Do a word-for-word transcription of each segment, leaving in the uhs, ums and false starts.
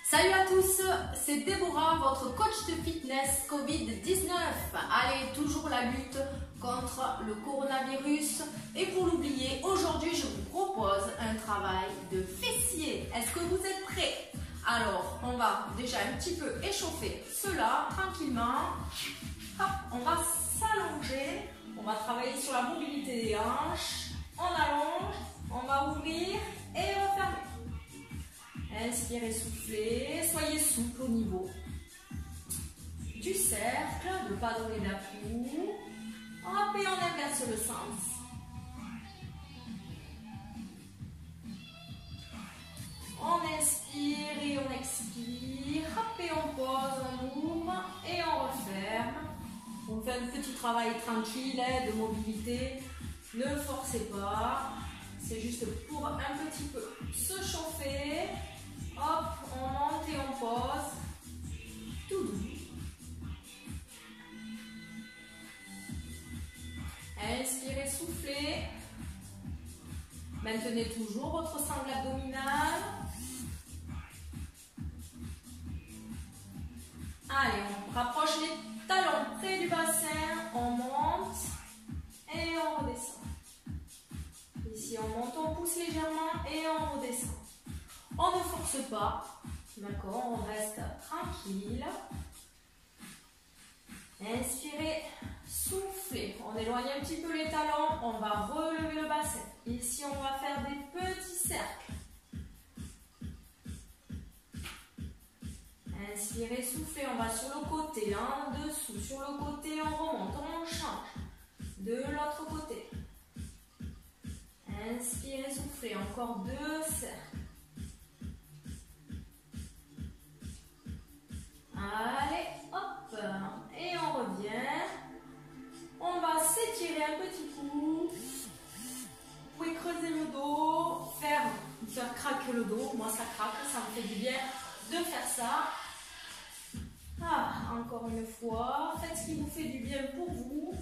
Salut à tous, c'est Déborah, votre coach de fitness Covid dix-neuf. Allez, toujours la lutte contre le coronavirus. Et pour l'oublier, aujourd'hui je vous propose un travail de fessier. Est-ce que vous êtes prêts? Alors, on va déjà un petit peu échauffer cela tranquillement. Hop, on va s'allonger. On va travailler sur la mobilité des hanches. On allonge, on va ouvrir et on va fermer. Inspirez, soufflez, soyez souple au niveau du cercle, ne pas donner d'appui. Hop, et on inverse le sens. On inspire et on expire. Hop, et on pose, on ouvre et on referme. On fait un petit travail tranquille de mobilité. Ne forcez pas. C'est juste pour un petit peu se chauffer. Hop, on monte et on pose. Tout doux. Inspirez, soufflez. Maintenez toujours votre sangle abdominale. Allez, on rapproche les talons près du bassin. On monte et on redescend. Ici, on monte, on pousse légèrement et on redescend. On ne force pas, d'accord, on reste tranquille. Inspirez, soufflez. On éloigne un petit peu les talons, on va relever le bassin. Ici, on va faire des petits cercles. Inspirez, soufflez, on va sur le côté, en dessous, sur le côté, on remonte, on change. De l'autre côté. Inspirez, soufflez, encore deux cercles. Allez, hop, et on revient. On va s'étirer un petit coup. Vous pouvez creuser le dos, faire, faire craquer le dos. Moi, ça craque, ça me fait du bien de faire ça. Ah, encore une fois, faites ce qui vous fait du bien pour vous.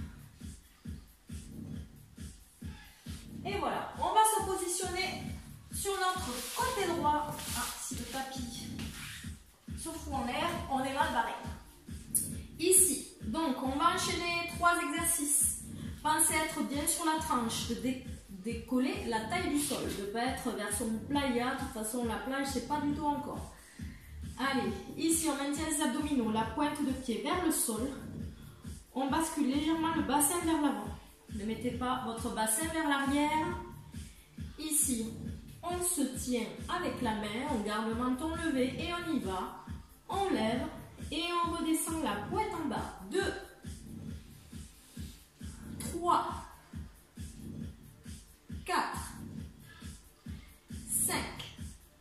Et voilà, on va se positionner sur notre côté droit. Ah, si le tapis se fout en l'air, on est mal barré. Ici, donc on va enchaîner trois exercices. Pensez à être bien sur la tranche, de dé décoller la taille du sol, de ne pas être vers son playa. De toute façon, la plage, c'est pas du tout encore. Allez, ici on maintient les abdominaux, la pointe de pied vers le sol. On bascule légèrement le bassin vers l'avant. Ne mettez pas votre bassin vers l'arrière. Ici, on se tient avec la main, on garde le menton levé et on y va. On lève et on redescend la pointe en bas. deux, trois, quatre, cinq,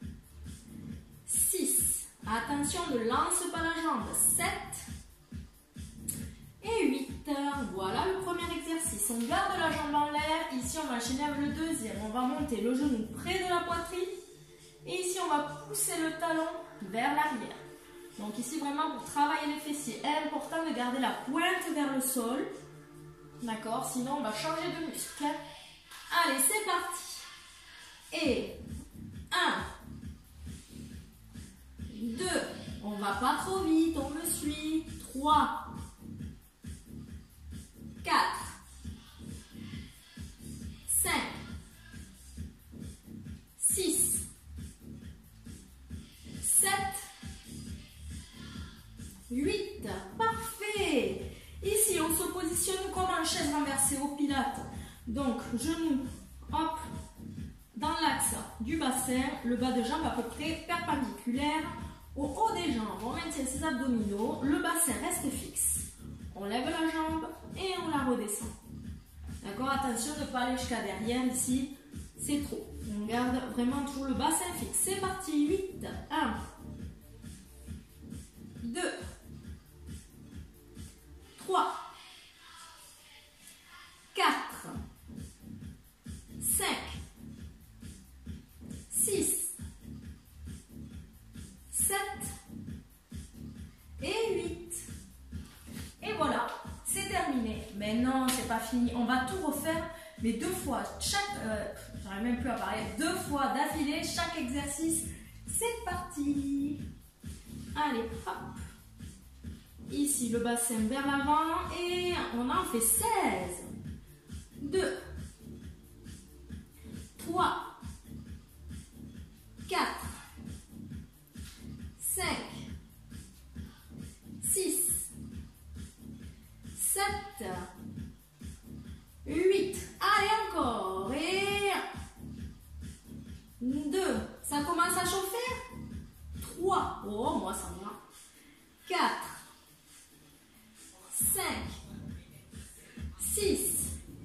six. Attention, ne lance pas la jambe. sept et huit. Voilà le premier exercice. On garde la jambe en l'air. Ici, on va enchaîner avec le deuxième. On va monter le genou près de la poitrine. Et ici, on va pousser le talon vers l'arrière. Donc ici, vraiment, pour travailler les fessiers, est important de garder la pointe vers le sol. D'accord? Sinon, on va changer de muscle. Allez, c'est parti. Et un, deux, on va pas trop vite, on me suit. trois, quatre, cinq, six, sept, huit. Parfait. Ici, on se positionne comme en chaise renversée au pilates. Donc, genoux, hop, dans l'axe du bassin, le bas de jambe à peu près perpendiculaire au haut des jambes. On maintient ses abdominaux, le bassin reste fixe. On lève la jambe et on la redescend. D'accord? Attention de ne pas aller jusqu'à derrière ici, c'est trop. On garde vraiment toujours le bassin fixe. C'est parti. huit. un, deux, trois, quatre, cinq, six, sept et huit. Et voilà, c'est terminé. Mais non, c'est pas fini. On va tout refaire, mais deux fois. Chaque, euh, j'arrive même plus à parler. Deux fois d'affilée, chaque exercice c'est parti. Allez, hop. Ici, le bassin vers l'avant et on en fait seize. deux, trois, quatre, cinq, six, sept, huit. Allez, encore. Et deux. Ça commence à chauffer. trois. Oh, moi, ça va. quatre, cinq, six,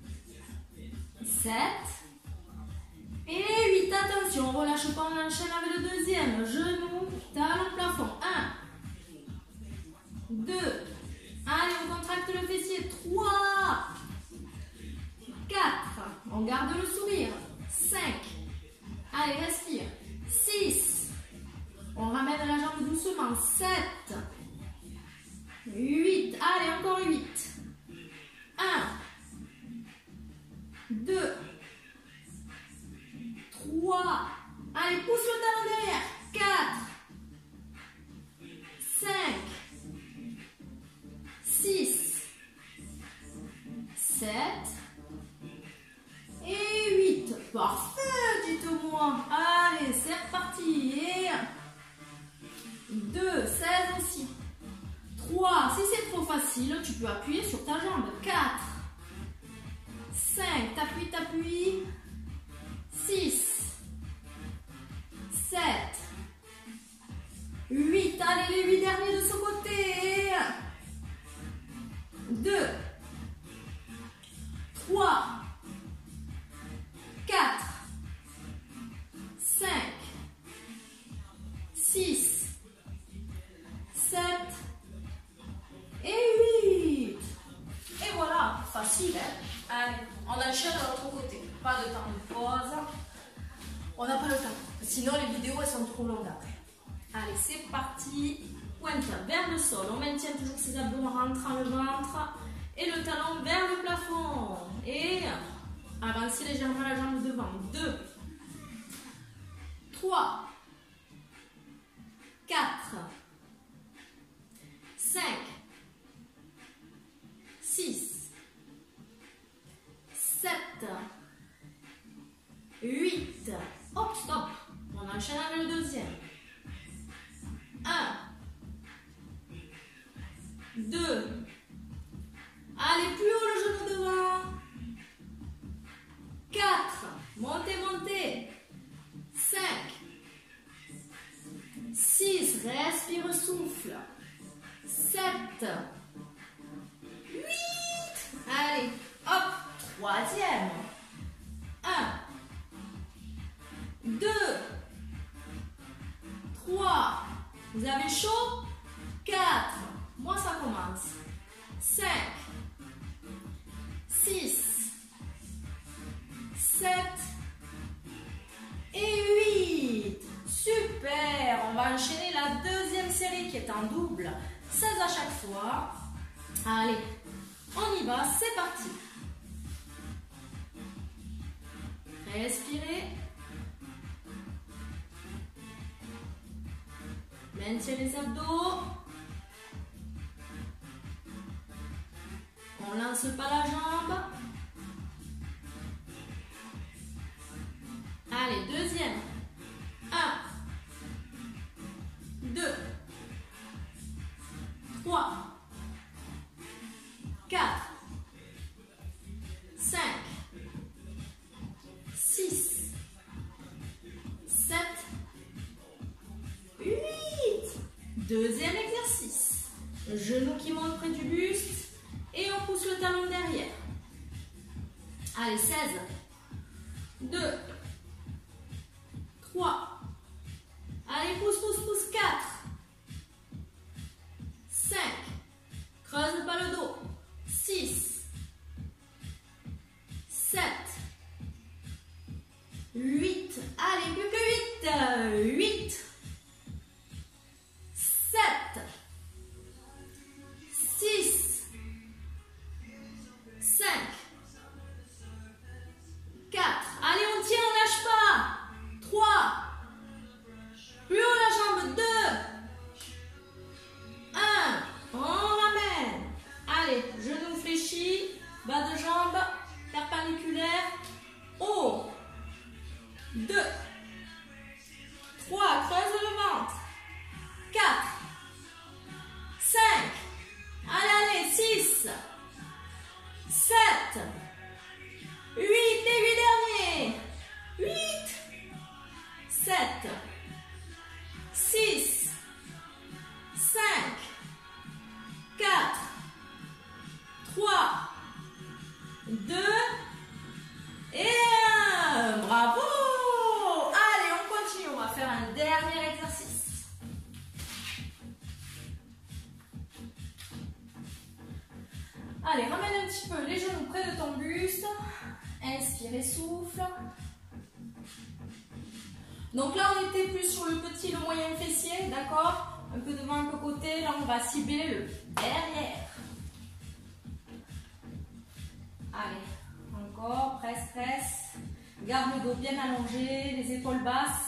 sept et huit. Attention, on ne relâche pas, on enchaîne avec le deuxième. Genou, talon, plafond. un, deux. Allez, on contracte le fessier. trois, quatre. On garde le sourire. cinq. Allez, respire. six. On ramène la jambe doucement. sept. huit. Allez, encore huit. un. deux. trois. Allez, pousse le talon derrière. quatre. cinq. six. sept. Et huit. Parfait, dites-moi. Allez, c'est reparti. Et deux. seize aussi. trois. Si c'est trop facile, tu peux appuyer sur ta jambe. quatre. cinq. T'appuies, t'appuies. six. sept. huit. Allez, les huit derniers de ce côté. deux. trois. quatre. cinq. six. sept. Et huit. Et voilà, facile, hein? Allez, on enchaîne de l'autre côté. Pas de temps de pause. On n'a pas le temps. Sinon, les vidéos, elles sont trop longues après. Allez, c'est parti. Pointe vers le sol. On maintient toujours ses abdos en rentrant le ventre. Et le talon vers le plafond. Et avancez légèrement la jambe devant. deux. trois. quatre. cinq. six. sept. huit. Hop, stop. On enchaîne avec le deuxième. un. deux. Allez, plus haut le genou devant. quatre. Montez, montez. cinq. six. Respire, souffle. sept. huit. Allez, hop. Troisième. un. deux. trois. Vous avez chaud? quatre. Moi, ça commence. cinq. six. sept. Et huit. Super. On va enchaîner la deuxième série qui est en double. seize à chaque fois. Allez, on y va. C'est parti. Respirez. Maintiens les abdos. On lance pas la jambe. Allez, deuxième. un. deux. trois. quatre. cinq. six. sept. huit. Deuxième exercice. Genou qui monte près du buste. Et on pousse le talon derrière. Allez, seize. deux. trois. Allez, pousse, pousse, pousse. quatre. cinq. Creuse pas le dos. six. sept. huit. Allez, plus que huit. huit. sept. six. cinq. quatre. Allez, on tient, on lâche pas. trois. Plus Allez, ramène un petit peu les genoux près de ton buste. Inspire et souffle. Donc là, on était plus sur le petit, le moyen fessier, d'accord? Un peu devant, un peu côté. Là, on va cibler le derrière. Allez, encore, presse, presse. Garde le dos bien allongé, les épaules basses.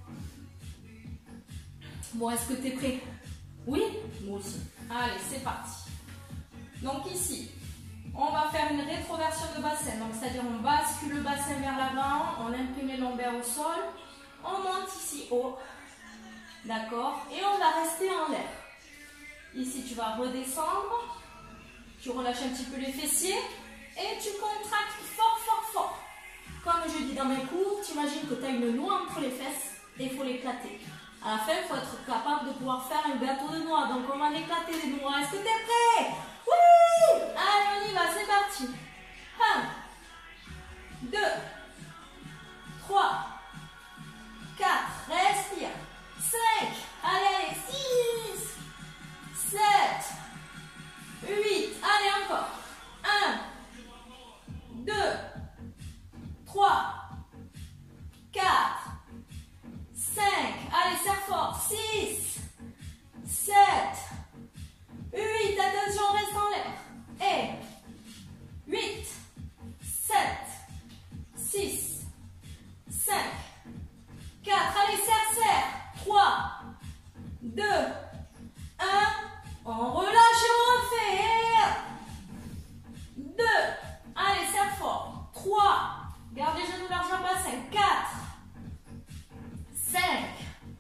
Bon, est-ce que tu es prêt? Oui? Moi aussi. Allez, c'est parti. Donc ici, on va faire une rétroversion de bassin. Donc, c'est-à-dire on bascule le bassin vers l'avant, on imprime les lombaires au sol, on monte ici haut. D'accord? Et on va rester en l'air. Ici, tu vas redescendre. Tu relâches un petit peu les fessiers. Et tu contractes fort, fort, fort. Comme je dis dans mes cours, tu imagines que tu as une noix entre les fesses et il faut l'éclater. À la fin, il faut être capable de pouvoir faire un gâteau de noix. Donc, on va éclater les noix. Est-ce que tu es prêt? Oui! Allez, on y va, c'est parti. un, deux, trois, quatre, respire. cinq, allez, allez, six, sept, huit, allez, encore. un, deux, trois, quatre, cinq, allez, serre fort. six, sept, huit, attention, reste en l'air. Et huit, sept, six, cinq, quatre, allez, serre, serre. trois, deux, un, on relâche et on refait. deux, allez, serre fort. trois, garde les genoux larges en bassin. quatre, cinq,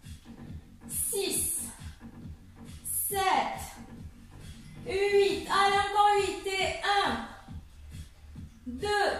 six, sept, huit, allez, encore huit. Et un, deux,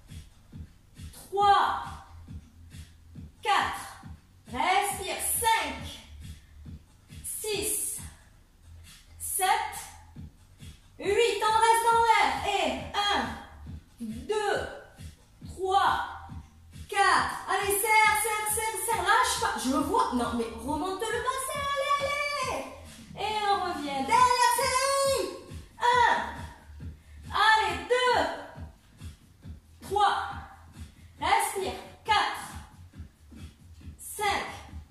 trois, quatre, respire. cinq, six, sept, huit, on reste en l'air. Et un, deux, trois, quatre, allez, serre, serre, serre, serre, lâche pas. Je le vois, non mais remonte le bassin, allez, allez. Et on revient, dernière série. un, allez, deux, trois, respire. quatre, cinq,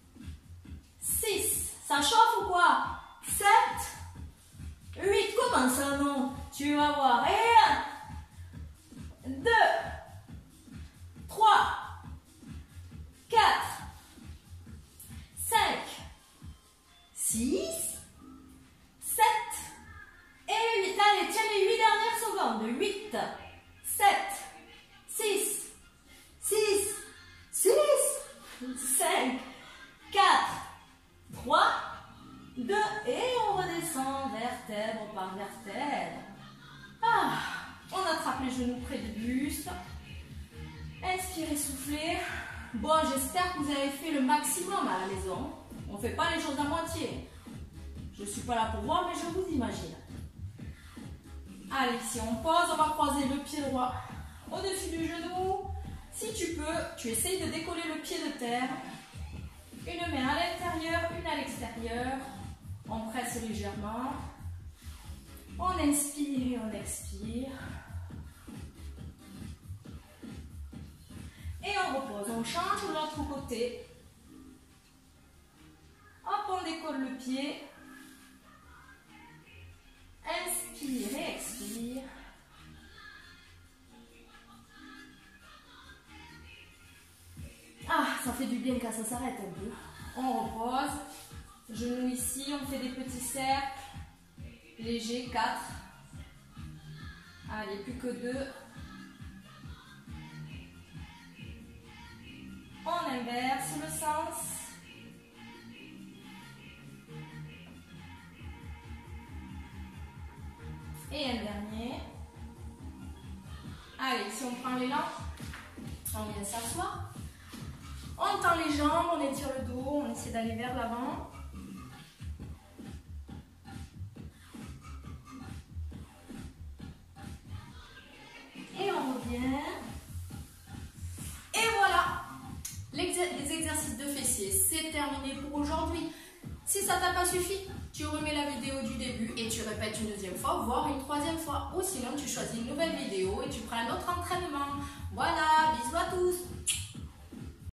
six, ça chauffe ou quoi? sept, huit, comment ça non? Tu vas voir. Et un, deux, trois, quatre, cinq, six, sept et huit. Allez, tiens les huit dernières secondes. huit, sept, six, six, six, cinq, quatre, trois, deux, et on redescend vertèbre par vertèbre. Ah, on attrape les genoux près du buste. Inspirez, soufflez. Bon, j'espère que vous avez fait le maximum à la maison. On ne fait pas les choses à moitié. Je ne suis pas là pour voir, mais je vous imagine. Allez, si on pose, on va croiser le pied droit au-dessus du genou. Si tu peux, tu essayes de décoller le pied de terre. Une main à l'intérieur, une à l'extérieur. On presse légèrement. On inspire et on expire. Et on repose. On change de l'autre côté. Hop, on décolle le pied. Inspire et expire. Ah, ça fait du bien quand ça s'arrête un peu. On repose. Genoux ici, on fait des petits cercles. Légers, quatre. Allez, plus que deux. On inverse le sens. Et un dernier. Allez, si on prend l'élan, on vient s'asseoir. On tend les jambes, on étire le dos, on essaie d'aller vers l'avant. Et on revient. Et voilà, les exercices de fessiers, c'est terminé pour aujourd'hui. Si ça t'a pas suffi, tu remets la vidéo du début et tu répètes une deuxième fois, voire une troisième fois. Ou sinon, tu choisis une nouvelle vidéo et tu prends un autre entraînement. Voilà, bisous à tous.